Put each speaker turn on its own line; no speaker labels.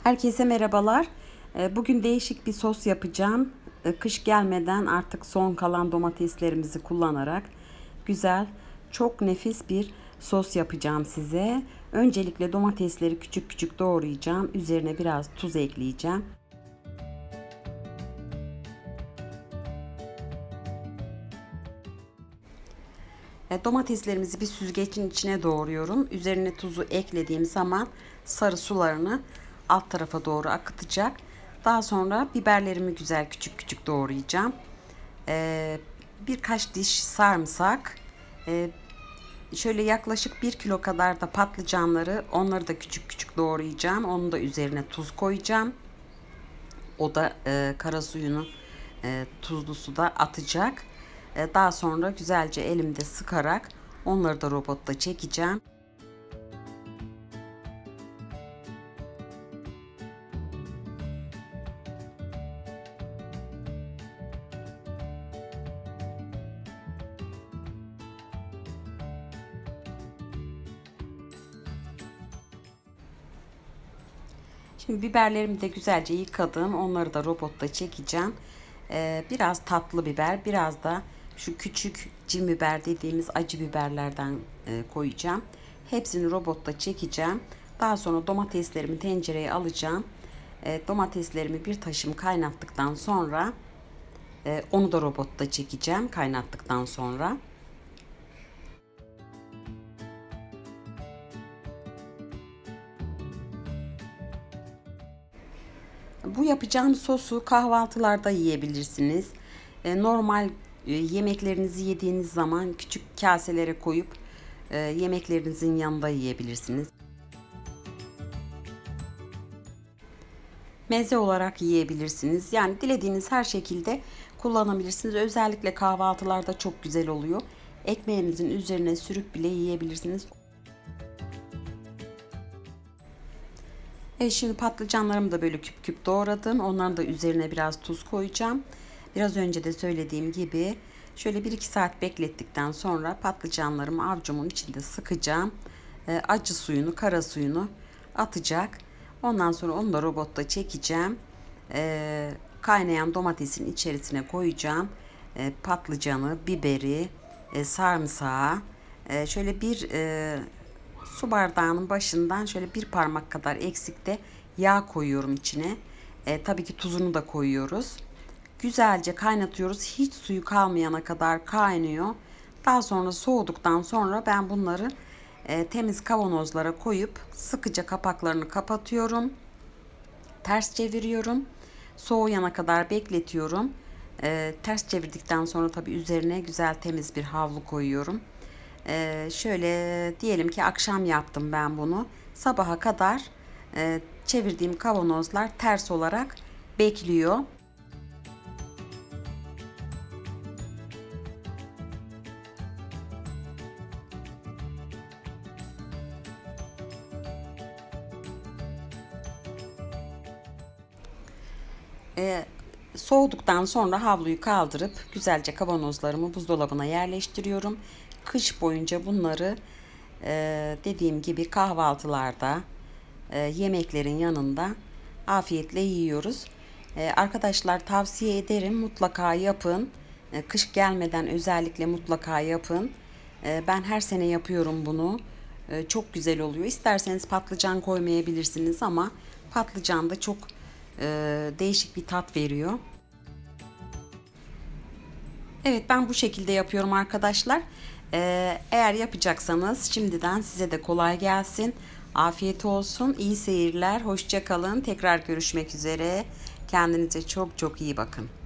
Herkese merhabalar. Bugün değişik bir sos yapacağım. Kış gelmeden artık son kalan domateslerimizi kullanarak güzel, çok nefis bir sos yapacağım size. Öncelikle domatesleri küçük küçük doğrayacağım. Üzerine biraz tuz ekleyeceğim. Domateslerimizi bir süzgecin içine doğruyorum. Üzerine tuzu eklediğim zaman sarı sularını alt tarafa doğru akıtacak. Daha sonra biberlerimi güzel küçük küçük doğrayacağım. Birkaç diş sarımsak, şöyle yaklaşık 1 kilo kadar da patlıcanları, onları da küçük küçük doğrayacağım. Onun da üzerine tuz koyacağım. O da kara suyunu tuzlu suda atacak. Daha sonra güzelce elimde sıkarak onları da robotta çekeceğim. Şimdi biberlerimi de güzelce yıkadım. Onları da robotta çekeceğim. Biraz tatlı biber, biraz da şu küçük cin biber dediğimiz acı biberlerden koyacağım. Hepsini robotta çekeceğim. Daha sonra domateslerimi tencereye alacağım. Domateslerimi bir taşım kaynattıktan sonra onu da robotta çekeceğim kaynattıktan sonra. Bu yapacağım sosu kahvaltılarda yiyebilirsiniz. Normal yemeklerinizi yediğiniz zaman küçük kaselere koyup yemeklerinizin yanında yiyebilirsiniz. Meze olarak yiyebilirsiniz. Yani dilediğiniz her şekilde kullanabilirsiniz. Özellikle kahvaltılarda çok güzel oluyor. Ekmeğinizin üzerine sürüp bile yiyebilirsiniz. Şimdi patlıcanlarımı da böyle küp küp doğradım. Onların da üzerine biraz tuz koyacağım. Biraz önce de söylediğim gibi şöyle 1-2 saat beklettikten sonra patlıcanlarımı avucumun içinde sıkacağım. Acı suyunu, kara suyunu atacak. Ondan sonra onu da robotta çekeceğim. Kaynayan domatesin içerisine koyacağım. Patlıcanı, biberi, sarımsağı, şöyle bir su bardağının başından şöyle bir parmak kadar eksikte yağ koyuyorum içine. Tabii ki tuzunu da koyuyoruz. Güzelce kaynatıyoruz. Hiç suyu kalmayana kadar kaynıyor. Daha sonra soğuduktan sonra ben bunları temiz kavanozlara koyup sıkıca kapaklarını kapatıyorum. Ters çeviriyorum. Soğuyana kadar bekletiyorum. Ters çevirdikten sonra tabii üzerine güzel temiz bir havlu koyuyorum. Şöyle diyelim ki akşam yaptım ben bunu. Sabaha kadar çevirdiğim kavanozlar ters olarak bekliyor. Soğuduktan sonra havluyu kaldırıp güzelce kavanozlarımı buzdolabına yerleştiriyorum. Kış boyunca bunları dediğim gibi kahvaltılarda, yemeklerin yanında afiyetle yiyoruz. Arkadaşlar tavsiye ederim, mutlaka yapın. Kış gelmeden özellikle mutlaka yapın. Ben her sene yapıyorum bunu. Çok güzel oluyor. İsterseniz patlıcan koymayabilirsiniz ama patlıcan da çok değişik bir tat veriyor. Evet, ben bu şekilde yapıyorum arkadaşlar. Eğer yapacaksanız şimdiden size de kolay gelsin. Afiyet olsun. İyi seyirler. Hoşça kalın. Tekrar görüşmek üzere. Kendinize çok çok iyi bakın.